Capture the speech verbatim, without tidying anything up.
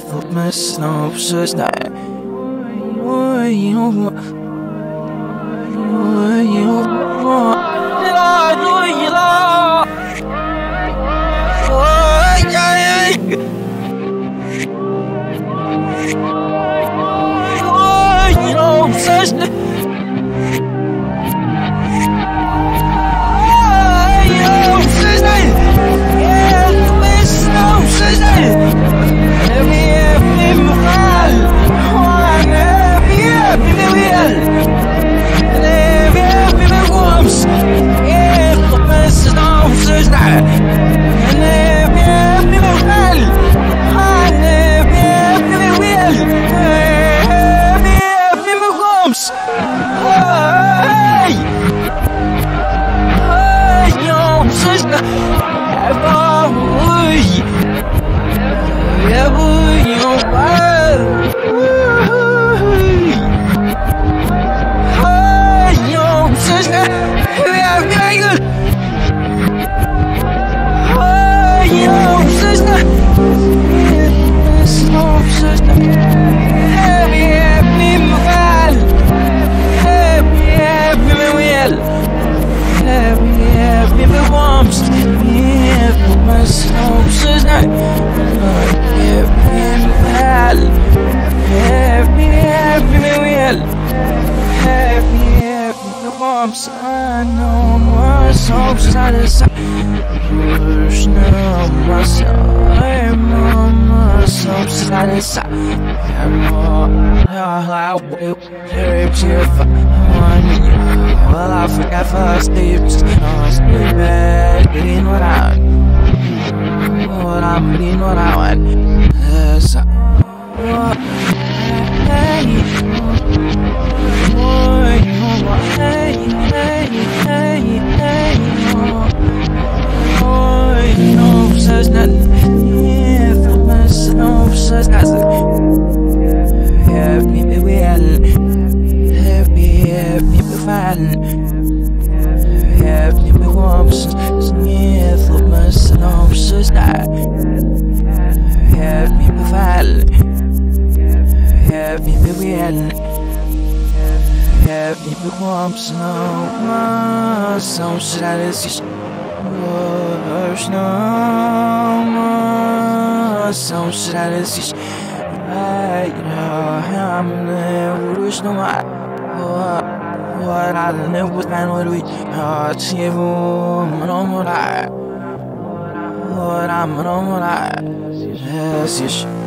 thought myself just that. Oh, you want, oh, you want, I know you love. Oh, yeah, oh, you know, such that. I know myself satisfied. Push now myself, I'm myself satisfied. I will carry you for one year. Well, I forgot first sleep, just can't sleep bad. Getting what I want, what I'm getting what I want. Yes, I want. São esses não são esses ai I'm never no I what I never can what we are to what I'm no yes